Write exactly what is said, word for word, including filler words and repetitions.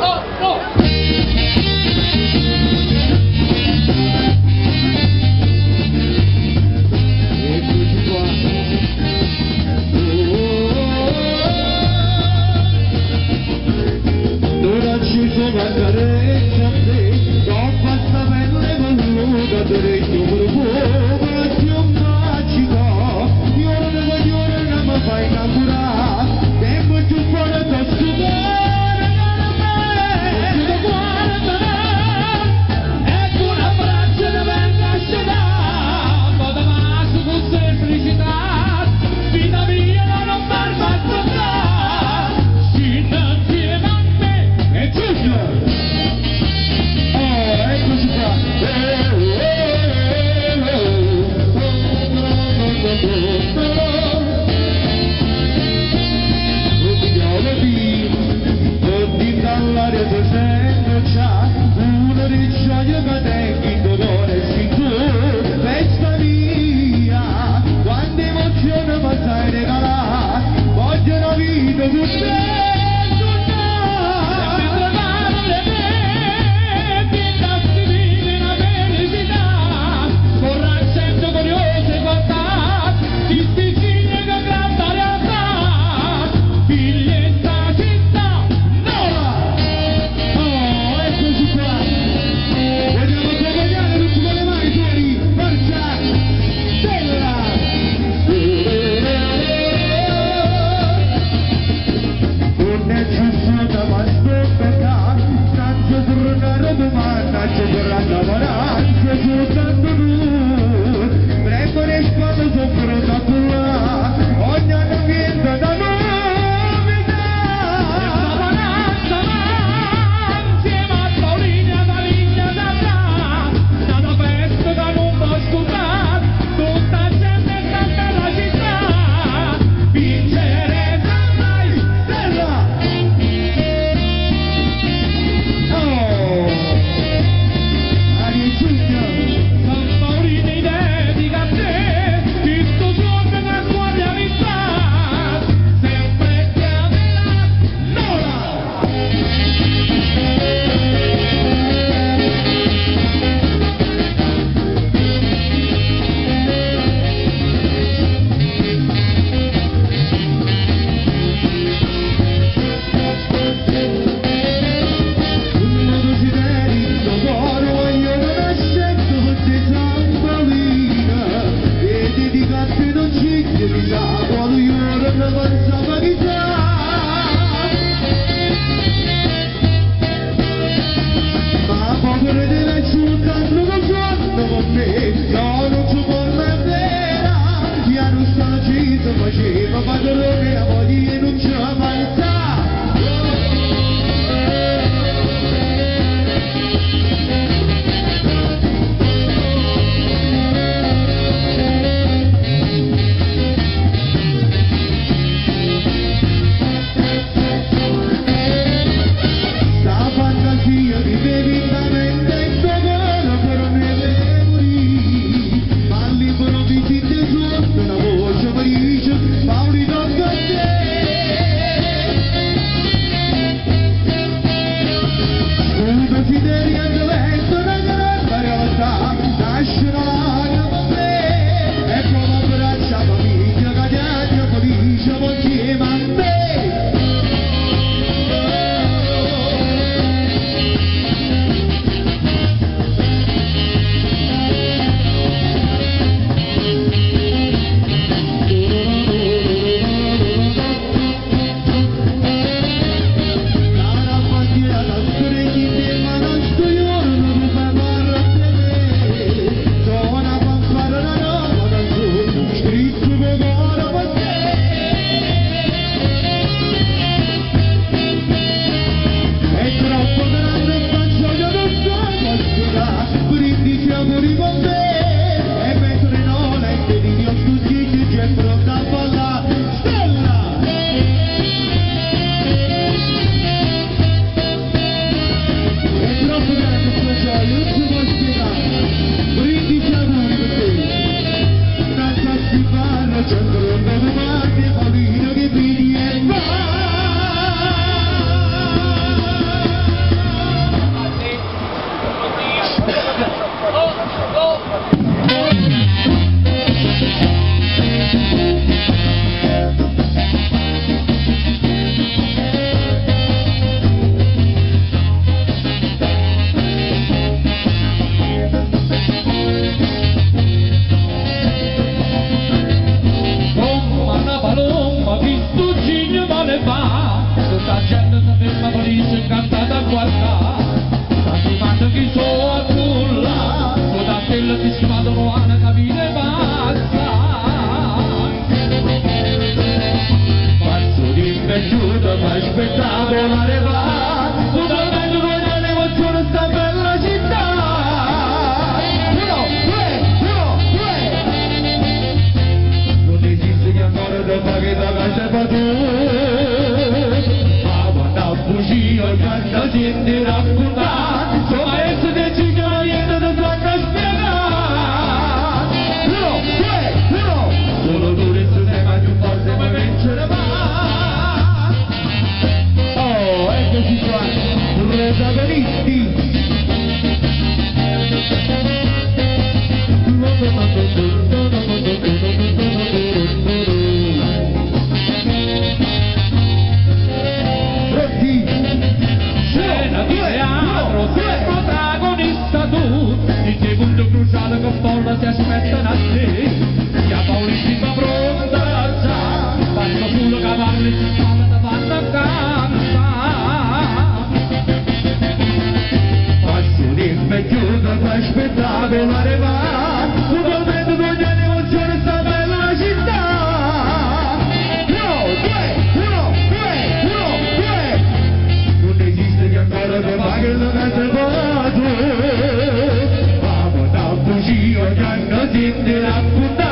oh, oh. Eccoci qua. Ora ci sono a carezza a te, con questa pelle velluta te regno profumo più magico. Io non ne voglio, non mi fai innamorare, tempo più fuori da stupore, non me, ti guarderà, ecco un abbraccio da venga a scelare, ma da maso con semplicità, vita mia non ferma a tornare, scinna insieme a me, e giusto! Dall'aria ti sento già una ricciaia che tengo in dolore si tu festa mia quante emozioni mi sai regalare voglio una vita con te Are you quando si ferma felice incantata a guardare, tanti quanti chi so a nulla, con la stella ti si vadano a una capire passa. Pazzo di piaciuto, mi aspettavo la leva, totalmente voglio l'emozione sta bella città. Uno, due, uno, due. Non esiste che ancora ti paghi da casa per tu. Bugia canta gente raccontare, insomma esse decidono niente da sanno spiegare. Uno, due, uno, solo tu resto sei mai più forte ma vincere mai. Oh, eccoci qua, protagonisti. Che folla si aspettano a te, che a Paolissima pronta già, fanno sulle cavalli e si fanno da fanno a cantare. Passo di invecchiuto per aspettare la reva, totalmente voglio l'emozione sta bella la città. Uno, due, uno, due, uno, due. Non esiste che ancora ti paghi la casa per tu. Bugia che hanno sentito raccontare.